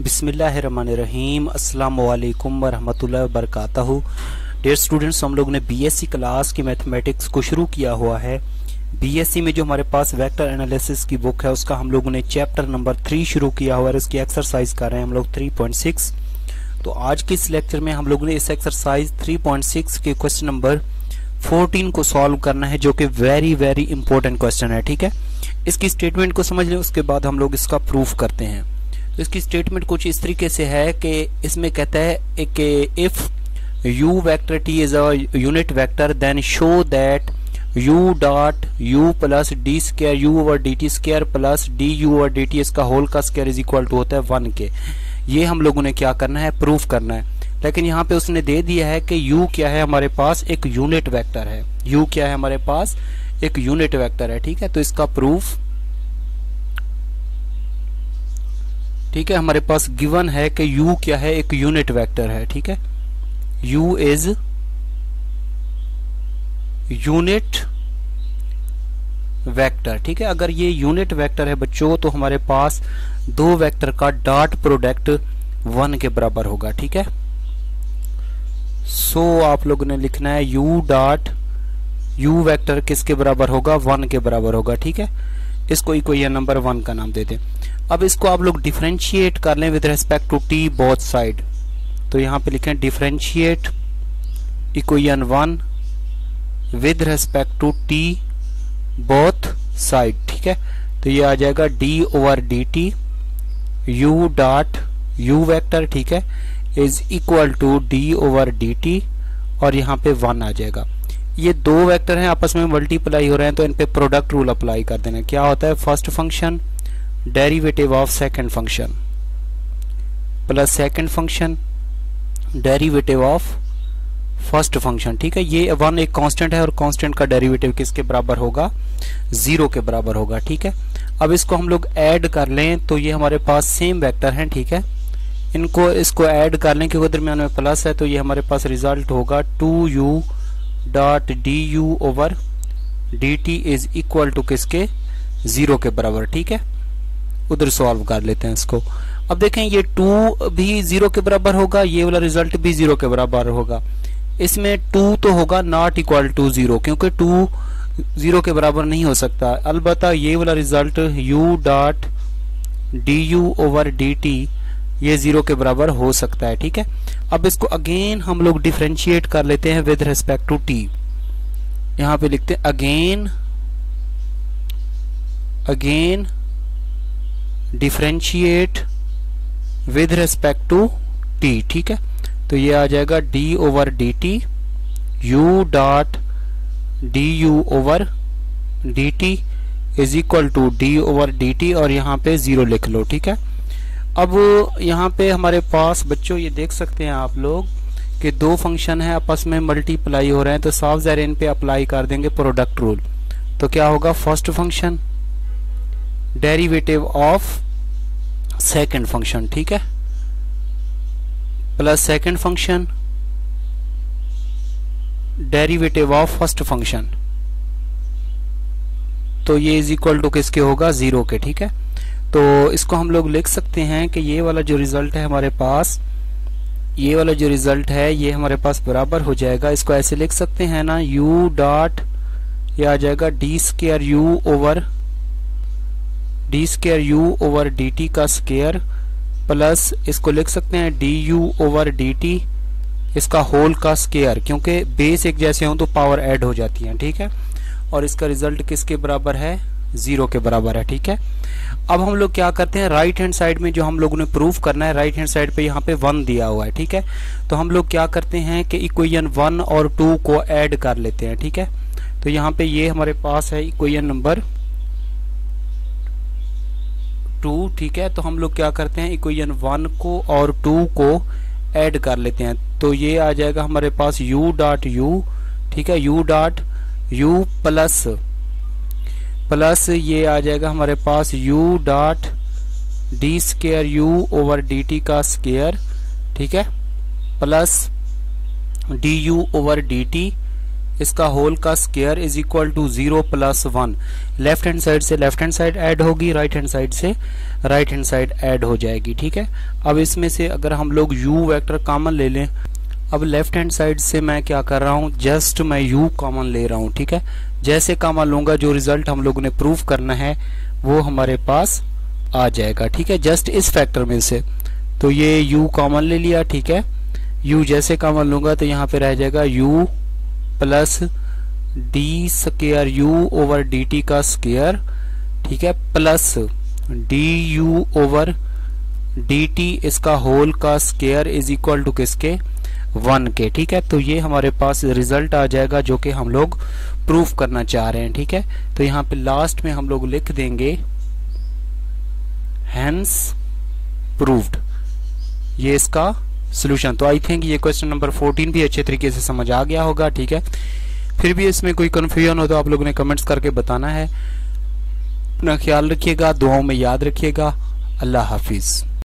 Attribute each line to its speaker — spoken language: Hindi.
Speaker 1: बिस्मिल्लाहिर्रहमानिर्रहीम अस्सलामुअलैकुम वरहमतुल्लाहि वबरकातुहू। डियर स्टूडेंट्स, हम लोग ने बीएससी क्लास की मैथमेटिक्स को शुरू किया हुआ है। बीएससी में जो हमारे पास वेक्टर एनालिसिस की बुक है उसका हम लोगों ने चैप्टर नंबर 3 शुरू किया हुआ है। इसकी एक्सरसाइज कर रहे हैं हम लोग 3.6। तो आज के इस लेक्चर में हम लोग ने इस एक्सरसाइज 3.6 के क्वेश्चन नंबर 14 को सॉल्व करना है, जो कि वेरी वेरी इंपॉर्टेंट क्वेश्चन है। ठीक है, इसकी स्टेटमेंट को समझ लें, उसके बाद हम लोग इसका प्रूफ करते हैं। तो इसकी स्टेटमेंट कुछ इस तरीके से है कि इसमें कहता है कि if u vector t is a unit vector then show that u dot u plus d square u over d t square plus d u over d t इसका होल का स्क्वायर इज इक्वल टू होता है 1 के। ये हम लोगों ने क्या करना है, प्रूफ करना है। लेकिन यहाँ पे उसने दे दिया है कि u क्या है, हमारे पास एक यूनिट वेक्टर है। u क्या है, हमारे पास एक यूनिट वेक्टर है। ठीक है, तो इसका प्रूफ, ठीक है, हमारे पास गिवन है कि u क्या है, एक यूनिट वेक्टर है। ठीक है, u इज यूनिट वेक्टर। ठीक है, अगर ये यूनिट वेक्टर है बच्चों, तो हमारे पास दो वेक्टर का डॉट प्रोडक्ट 1 के बराबर होगा। ठीक है, सो आप लोगों ने लिखना है u डॉट u वेक्टर किसके बराबर होगा, 1 के बराबर होगा। ठीक है, इसको इक्वेशन नंबर 1 का नाम दे दें। अब इसको आप लोग डिफरेंशिएट कर लें with respect to t both side. तो यहाँ पे लिखें differentiate equation 1 with respect to t both side. ठीक है, तो ये आ जाएगा d over d t u dot u vector, ठीक है, is equal to d over d t और यहाँ पे 1 आ जाएगा। ये दो वेक्टर हैं, आपस में मल्टीप्लाई हो रहे हैं, तो इन पे प्रोडक्ट रूल अप्लाई कर देना। क्या होता है, first function derivative of second function plus second function derivative of first function. ठीक है, ये 1 एक कांस्टेंट है और कांस्टेंट का डेरिवेटिव किसके बराबर होगा, 0 के बराबर होगा। ठीक है, अब इसको हम लोग ऐड कर लें तो ये हमारे पास सेम वेक्टर हैं। ठीक है, इसको ऐड कर लें क्योंकि दरमियान में प्लस है, तो ये हमारे पास रिजल्ट होगा 2u dot d u over d t is equal to किसके, 0 के बराबर। ठीक है, उधर सॉल्व कर लेते हैं इसको। अब देखें ये 2 भी 0 के बराबर होगा, ये वाला रिजल्ट भी 0 के बराबर होगा। इसमें 2 तो होगा नॉट इक्वल टू 0, क्योंकि 2 0 के बराबर नहीं हो सकता। अलबत्ता ये वाला result u dot d u over d t ये 0 के बराबर हो सकता है। ठीक है, अब इसको अगेन हम लोग डिफरेंशिएट कर लेते हैं विद रिस्पेक्ट टू t। यहां पे लिखते हैं again differentiate with respect to t। ठीक है, तो ये आ जाएगा d over d t u dot d u over d t is equal to d over d t और यहाँ पे 0 लिख लो। ठीक है, अब यहाँ पे हमारे पास बच्चों ये देख सकते हैं आप लोग कि दो फंक्शन है, आपस में मल्टीप्लाई हो रहे हैं, तो साफ ज़ाहिर इन पे अप्लाई कर देंगे प्रोडक्ट रूल। तो क्या होगा, first function derivative of second function, ठीक है, plus second function derivative of first function, तो ये इज इक्वल टू किसके होगा, 0 के। ठीक है, तो इसको हम लोग लिख सकते हैं कि ये वाला जो रिजल्ट है हमारे पास, ये वाला जो रिजल्ट है ये हमारे पास बराबर हो जाएगा। इसको ऐसे लिख सकते हैं ना, u डॉट ये आ जाएगा d square u over d t का स्क्वायर प्लस इसको लिख सकते हैं d u over d t इसका होल का स्क्वायर, क्योंकि बेस एक जैसे हों तो पावर ऐड हो जाती है। ठीक है, और इसका रिजल्ट किसके बराबर है, 0 के बराबर है। ठीक है, अब हम लोग क्या करते हैं, राइट हैंड साइड में जो हम लोगों ने प्रूफ करना है, राइट हैंड साइड पे यहाँ पे 1 दिया हुआ है। ठीक है, तो हम लोग क्या करते हैं कि इक्वेशन 1 और 2 को ऐड कर लेते हैं। ठीक है, तो यहाँ पे ये हमारे पास है इक्वेशन नंबर 2। ठीक है, तो हम लोग क्या करते हैं, इक्वेशन 1 को और 2 को ऐड कर लेते हैं। तो ये आ जाएगा हमारे पास u डॉट u, ठीक है, u डॉट u प्लस ये आ जाएगा हमारे पास u dot d square u over d t का स्क्वायर, ठीक है, plus d u over d t इसका होल का square is equal to 0 + 1। Left hand side से लेफ्ट हैंड साइड ऐड होगी, राइट हैंड साइड से राइट हैंड साइड ऐड हो जाएगी। ठीक है, अब इसमें से अगर हम लोग u वेक्टर कॉमन ले लें, अब लेफ्ट हैंड साइड से मैं क्या कर रहा हूँ, जस्ट मैं u कॉमन ले रहा हूँ। ठीक है, जैसे कॉमन लूंगा जो रिजल्ट हम लोगों ने प्रूव करना है वो हमारे पास आ जाएगा। ठीक है, जस्ट इस फैक्टर में से तो ये u कॉमन ले लिया। ठीक है, u जैसे कॉमन लूंगा तो यहाँ पे रह जाएगा u plus d square u over dt का स्क्वायर। ठीक है, प्लस du ओवर dt इसका होल का स्क्वायर इज इक्वल टू किसके, 1 के। ठीक है, तो ये हमारे पास रिजल्ट आ जाएगा जो कि हम लोग प्रूफ करना चाह रहे हैं। ठीक है, तो यहाँ पे लास्ट में हम लोग लिख देंगे हेंस प्रूव्ड, ये इसका सॉल्यूशन। तो आई थिंक ये क्वेश्चन नंबर 14 भी अच्छे तरीके से समझ आ गया होगा। ठीक है, फिर भी इसमें कोई कंफ्यूजन हो तो आप लोगों ने कमेंट्स करके बताना है। अपना ख्याल रखिएगा, दुआओं में याद रखिएगा। अल्लाह हाफिज।